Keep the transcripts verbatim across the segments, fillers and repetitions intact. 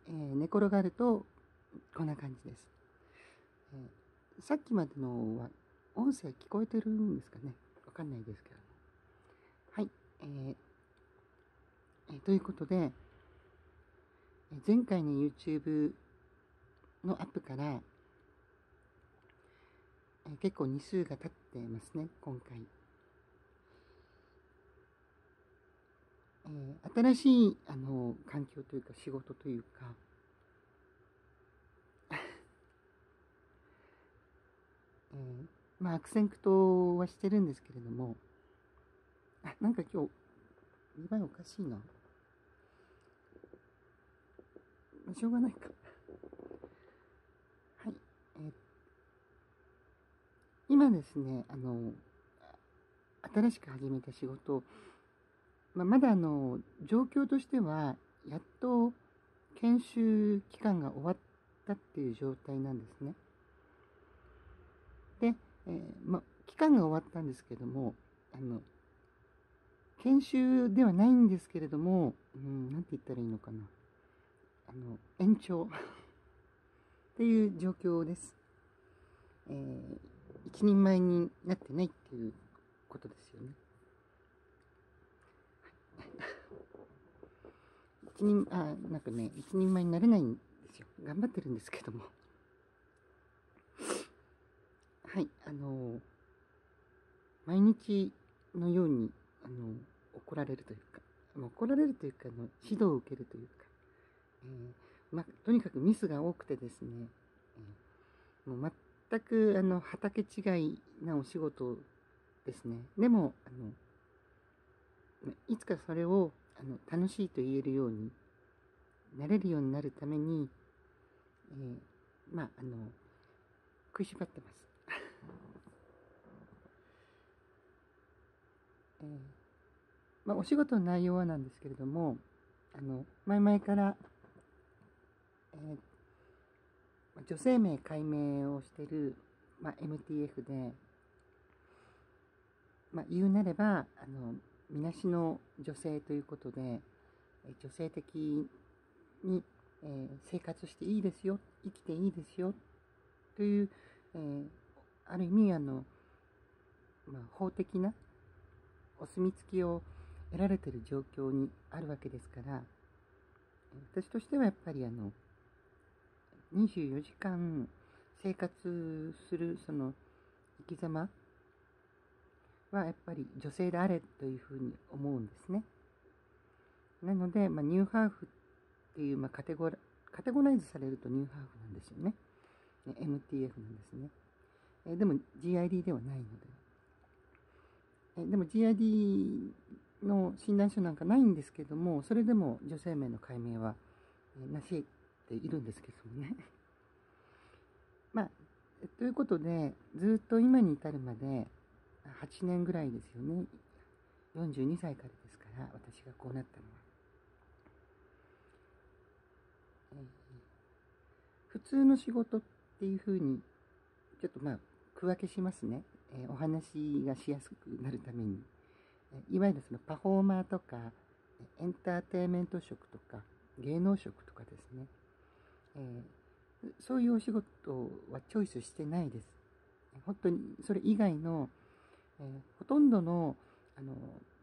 えー、寝転がるとこんな感じです。えー、さっきまでのは音声聞こえてるんですかね。わかんないですけども。はい。えーえー、ということで、前回の YouTube のアップから、えー、結構日数が経ってますね、今回。えー、新しいあの環境というか仕事というか、えー、まあ悪戦苦闘はしてるんですけれども、あ、なんか今日見栄えおかしいな。しょうがないか。はい。えー、今ですね、あの、新しく始めた仕事、まあ、まだあの、状況としては、やっと研修期間が終わったっていう状態なんですね。で、えー、まあ、期間が終わったんですけども、あの、研修ではないんですけれども、うん、なんて言ったらいいのかな。あの、延長っていう状況です。えー、一人前になってないっていうことですよね。一人、あ、なんかね、一人前になれないんですよ。頑張ってるんですけども。はい、あの、毎日のように、あの、怒られるというか、怒られるというか、あの指導を受けるというか、えーま、とにかくミスが多くてですね、えー、もう全くあの畑違いなお仕事ですね。でも、あのいつかそれをあの楽しいと言えるようになれるようになるために、えー、まあ、あの、食いしばってます。えーまあ、お仕事の内容はなんですけれども、あの、前々から、えー、女性名解明をしている、まあ、エムティーエフ で、まあ、言うなれば、あの、みなしの女性ということで、女性的に、えー、生活していいですよ、生きていいですよ、という、えー、ある意味、あの、まあ、法的なお墨付きを得られている状況にあるわけですから、私としてはやっぱりあの、にじゅうよじかん生活するその生き様はやっぱり女性であれというふうに思うんですね。なので、まあ、ニューハーフっていう、まあ、カテゴラカテゴライズされるとニューハーフなんですよね。エムティーエフ なんですね。えでも ジーアイディー ではないので。えでも ジーアイディー の診断書なんかないんですけども、それでも女性名の解明はなしているんですけどもね。まあ、ということで、ずっと今に至るまではちねんぐらいですよね。よんじゅうにさいからですから、私がこうなったのは。えー、普通の仕事っていうふうに、ちょっとまあ、区分けしますね。えー、お話がしやすくなるために。いわゆるそのパフォーマーとか、エンターテインメント職とか、芸能職とかですね。えー、そういうお仕事はチョイスしてないです。本当にそれ以外の、えー、ほとんどの、あの、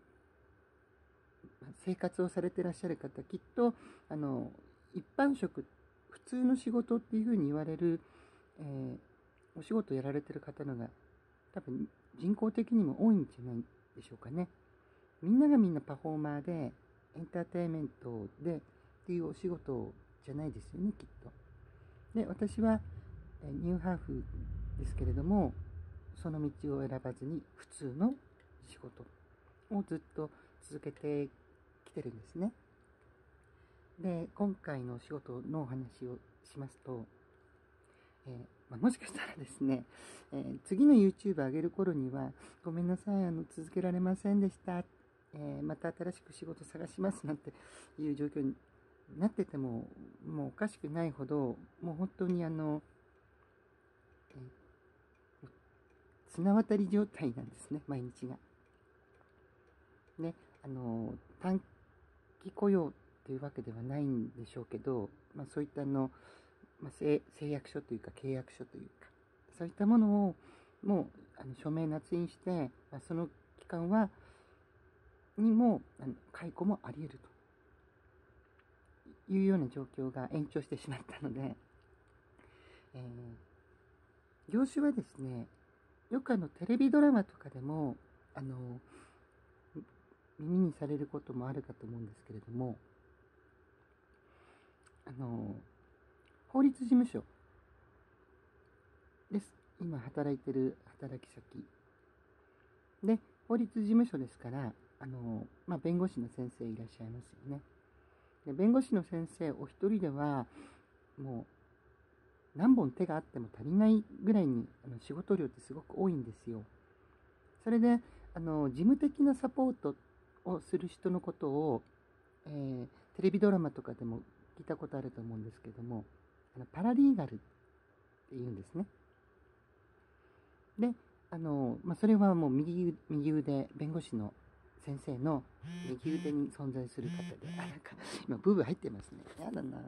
生活をされていらっしゃる方、きっと、あの、一般職、普通の仕事っていうふうに言われる、えー、お仕事をやられてる方のが、多分人口的にも多いんじゃないでしょうかね。みんながみんなパフォーマーで、エンターテインメントでっていうお仕事じゃないですよね、きっと。で、私はニューハーフですけれども、その道を選ばずに普通の仕事をずっと続けてきてるんですね。で、今回のお仕事のお話をしますと、えーまあ、もしかしたらですね、えー、次の YouTube 上げる頃には、ごめんなさい、あの続けられませんでした、えー、また新しく仕事探しますなんていう状況になってても、もうおかしくないほど、もう本当にあの、えー、綱渡り状態なんですね、毎日が。ね、あの、短期雇用というわけではないんでしょうけど、まあ、そういったあの、まあ、誓約書というか契約書というか、そういったものをもうあの署名捺印して、まあ、その期間はにもあの解雇もあり得るというような状況が延長してしまったので、えー、業種はですね、よくあのテレビドラマとかでもあの耳にされることもあるかと思うんですけれども、あの法律事務所です。今働いてる働き先で、法律事務所ですから、あの、まあ、弁護士の先生いらっしゃいますよね。で、弁護士の先生お一人ではもう何本手があっても足りないぐらいにあの仕事量ってすごく多いんですよ。それであの事務的なサポートをする人のことを、えー、テレビドラマとかでも聞いたことあると思うんですけども、あのパラリーガルって言うんですね。で、あの、まあ、それはもう右、右腕、弁護士の先生の右腕に存在する方で、あ、なんか今ブーブー入ってますね。やだな。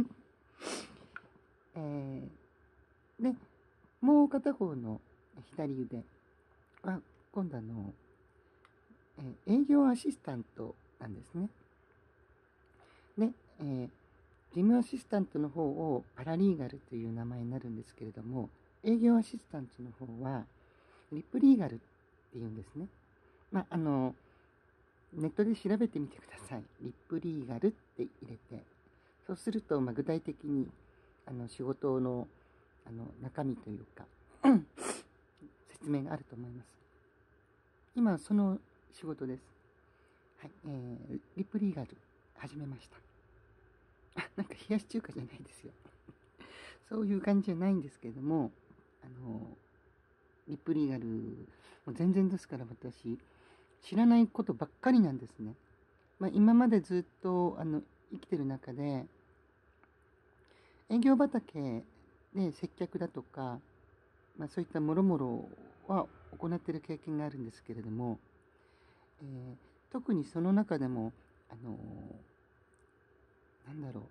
えー、で、もう片方の左腕は今度あの、えー、営業アシスタントなんですね。で、えー、事務アシスタントの方をパラリーガルという名前になるんですけれども、営業アシスタントの方はリップリーガルっていうんですね。まあ、あの、ネットで調べてみてください。リップリーガルって入れて。そうすると、まあ、具体的にあの仕事のあの中身というか、説明があると思います。今、その仕事です。はい、えー、リップリーガル始めました。あ、なんか冷やし中華じゃないですよ。そういう感じじゃないんですけれども、あの、リップリーガル、もう全然ですから私、知らないことばっかりなんですね。まあ、今までずっとあの生きてる中で、営業畑で接客だとか、まあ、そういったもろもろは行っている経験があるんですけれども、えー、特にその中でも、あのー、なんだろ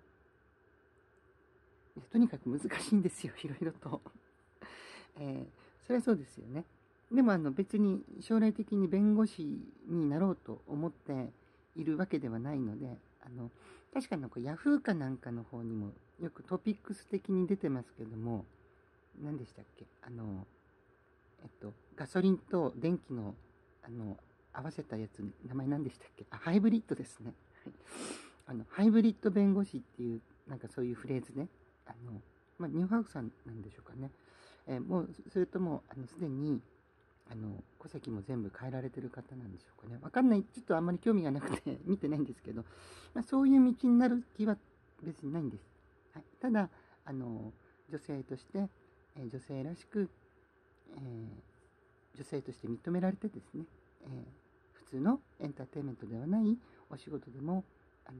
う、とにかく難しいんですよ、いろいろと。えー、それはそうですよね。でもあの別に将来的に弁護士になろうと思っているわけではないので、あの確かにこうヤフーかなんかの方にもよくトピックス的に出てますけども、何でしたっけ、あの、えっと、ガソリンと電気の、あの合わせたやつ、名前何でしたっけ、あ、ハイブリッドですね。あのハイブリッド弁護士っていう、なんかそういうフレーズね、あの、まあ、ニューハーフさんなんでしょうかね。えー、もうそれともあのすでにあの戸籍も全部変えられてる方なんでしょうかね。わかんない、ちょっとあんまり興味がなくて見てないんですけど、まあ、そういう道になる気は別にないんです。はい、ただあの女性として、えー、女性らしく、えー、女性として認められてですね、えー、普通のエンターテインメントではないお仕事でもあの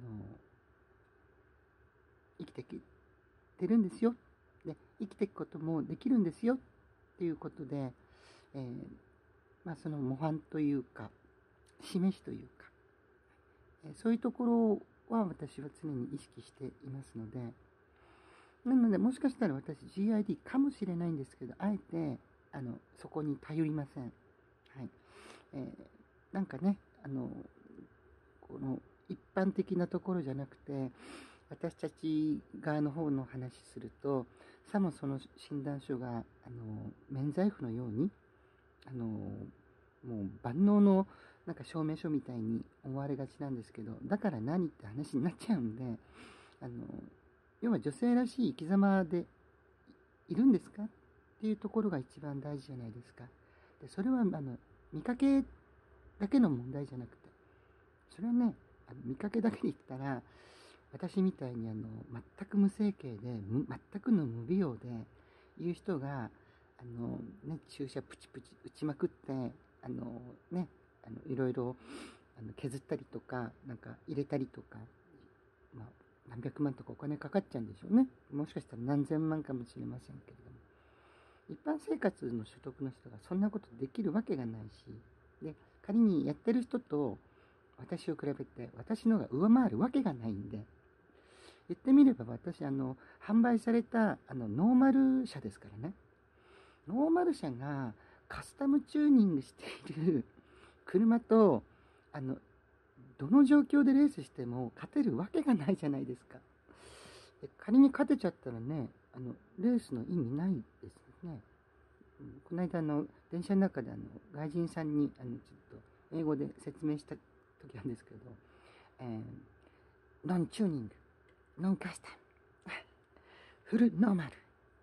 生きてきてるんですよ。で、生きていくこともできるんですよっていうことで、えーまあ、その模範というか示しというか、えー、そういうところは私は常に意識していますので、なのでもしかしたら私 ジーアイディー かもしれないんですけど、あえてあのそこに頼りません。はい、えー、なんかね、あのこの一般的なところじゃなくて、私たち側の方の話すると、さもその診断書があの免罪符のように、あのもう万能のなんか証明書みたいに思われがちなんですけど、だから何って話になっちゃうんで、あの要は女性らしい生き様でいるんですかっていうところが一番大事じゃないですか。でそれはあの見かけだけの問題じゃなくて、それはね、あの見かけだけで言ったら、私みたいにあの全く無整形で全くの無美容でいう人があの、ね、注射プチプチ打ちまくってあの、ね、あのいろいろあの削ったりとかなんか入れたりとか、まあ、何百万とかお金かかっちゃうんでしょうね。もしかしたら何千万かもしれませんけれども、一般生活の所得の人がそんなことできるわけがないし、で仮にやってる人と私を比べて私のが上回るわけがないんで、言ってみれば私、あの、販売されたあのノーマル車ですからね。ノーマル車がカスタムチューニングしている車と、あの、どの状況でレースしても勝てるわけがないじゃないですか。仮に勝てちゃったらね、あの、レースの意味ないですね。この間、あの、電車の中であの外人さんにあのちょっと英語で説明した時なんですけど、えー、ノンチューニング、ノンカスタム、フルノーマル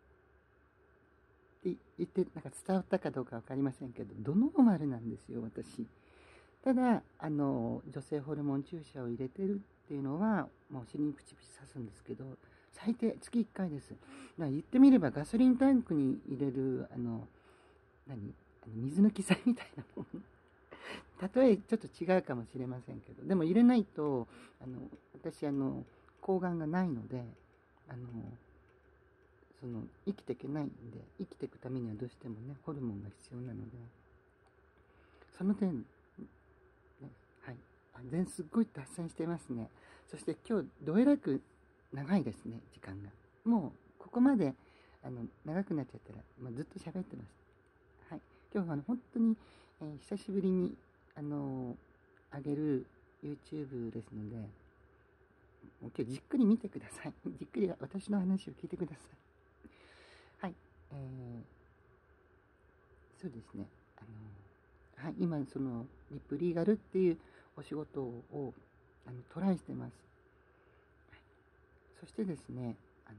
って言って、なんか伝わったかどうか分かりませんけど、ドノーマルなんですよ、私。ただ、あの、女性ホルモン注射を入れてるっていうのは、もう尻にプチプチ刺すんですけど、最低月いっかいです。だから言ってみればガソリンタンクに入れる、あの、何あの水抜き剤みたいなもの。例えちょっと違うかもしれませんけど、でも入れないと、あの、私、あの、抗がんがないので、あの、その、生きていけないんで、生きていくためにはどうしてもね、ホルモンが必要なので、その点、ね、はい。あ、全すっごい脱線してますね。そして今日、どえらく長いですね、時間が。もう、ここまで、あの、長くなっちゃったら、まあ、ずっと喋ってます。はい。今日はあの、本当に、えー久しぶりに、あのー上げる YouTube ですので、もう今日じっくり見てください。じっくり私の話を聞いてください。はい。えー、そうですね。あのーはい。今、その、リップリーガルっていうお仕事を、あの、トライしてます。はい。そしてですね、あの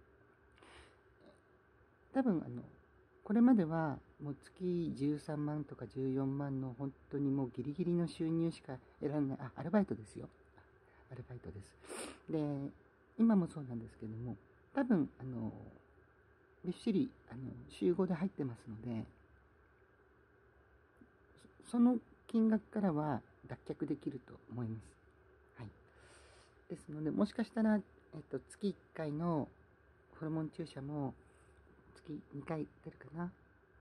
多分、あの、これまではもう月じゅうさんまんとかじゅうよんまんの本当にもうギリギリの収入しか得られない、あ、アルバイトですよ。アルバイトです。で、今もそうなんですけども、多分、あの、びっしり、あの、週ごで入ってますので、そその金額からは脱却できると思います。はい。ですので、もしかしたら、えっと、月いっかいのホルモン注射も月にかい出るかな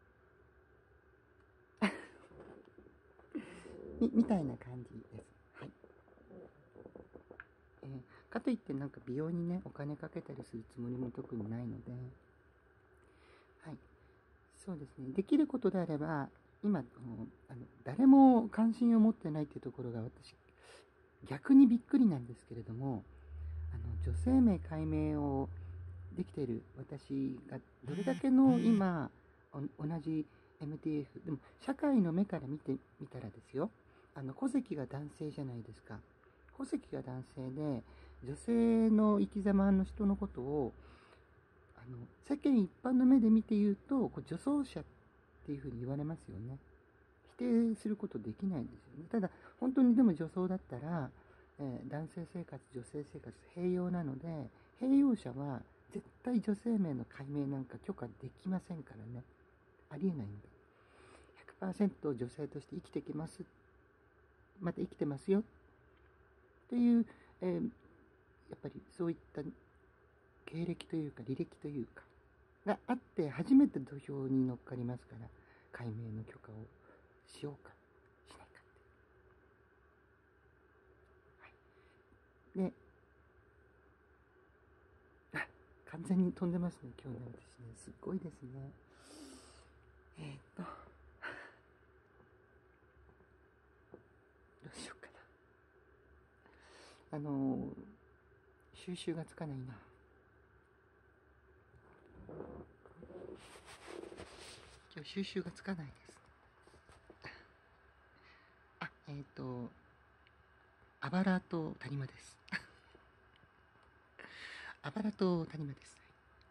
みみたいな感じです。はい。えーかといってなんか美容にね、お金かけたりするつもりも特にないので、はい。そうですね。できることであれば、今、あの誰も関心を持ってないっていうところが私、逆にびっくりなんですけれども、あの女性名解明をできている私がどれだけの今、同じ エムティーエフ、でも社会の目から見てみたらですよ、あの戸籍が男性じゃないですか。戸籍が男性で、女性の生き様の人のことを、あの世間一般の目で見て言うと、こう女装者っていうふうに言われますよね。否定することできないんですよね。ただ、本当にでも女装だったら、えー男性生活、女性生活、併用なので、併用者は絶対女性名の解明なんか許可できませんからね。ありえないんで。ひゃくパーセント 女性として生きてきます。また生きてますよ。という、えーやっぱりそういった経歴というか履歴というか、があって初めて土俵に乗っかりますから、解明の許可をしようか、しないかって。はい。で、あ、完全に飛んでますね、今日ね、私ね。すっごいですね。えー、っと、どうしようかな。あのー、収集がつかないな。今日収集がつかないです。あ、えー、っと、あばらと谷間です。あばらと谷間です。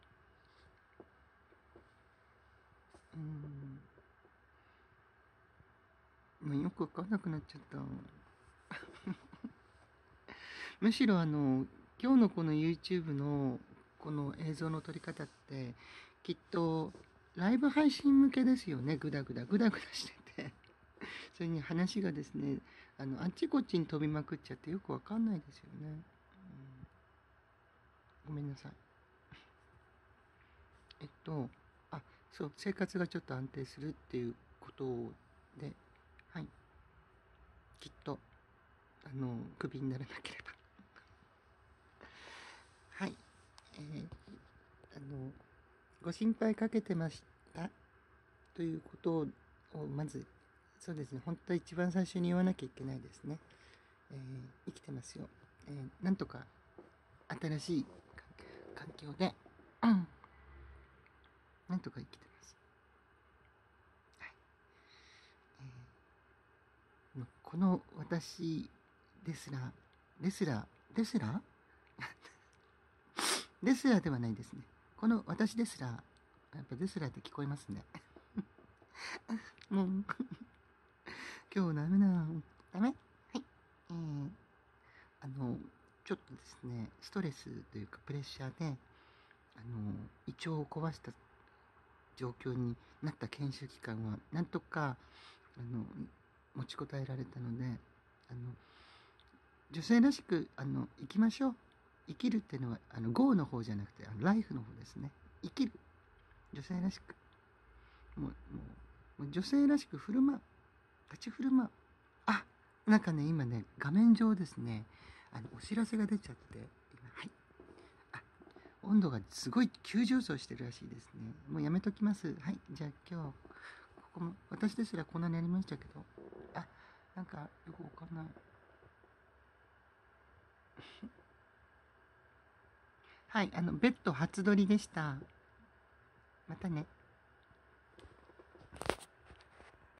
うーん。もうよくわかんなくなっちゃった。むしろあの、今日のこの YouTube のこの映像の撮り方って、きっとライブ配信向けですよね。ぐだぐだ、ぐだぐだしてて。それに話がですね、あの、あっちこっちに飛びまくっちゃってよくわかんないですよね。うん、ごめんなさい。えっと、あ、そう、生活がちょっと安定するっていうことで、はい、きっとあの、クビにならなければ。はい。えー、あの、ご心配かけてましたということを、まず、そうですね、本当は一番最初に言わなきゃいけないですね。えー、生きてますよ。えー、なんとか新しい環境で、うん、なんとか生きてます。はい。えー、この私ですら、ですら、ですらですらではないですね。この私ですら、やっぱですらって聞こえますね。もう、今日ダメだ。ダメはい。えー、あの、ちょっとですね、ストレスというかプレッシャーで、あの、胃腸を壊した状況になった研修期間は、なんとか、あの、持ちこたえられたので、あの、女性らしく、あの、生きましょう。生きるっていうのは、あの、ゴーの方じゃなくて、あのライフの方ですね。生きる。女性らしく。もう、もう、もう女性らしく振る舞う。立ち振る舞う。あ、なんかね、今ね、画面上ですね、あの、お知らせが出ちゃって、今、はい。あ、温度がすごい急上昇してるらしいですね。もうやめときます。はい。じゃあ今日、ここも、私ですらこんなにやりましたけど、あ、なんかよくわかんない。はい、あの、ベッド初撮りでした。またね。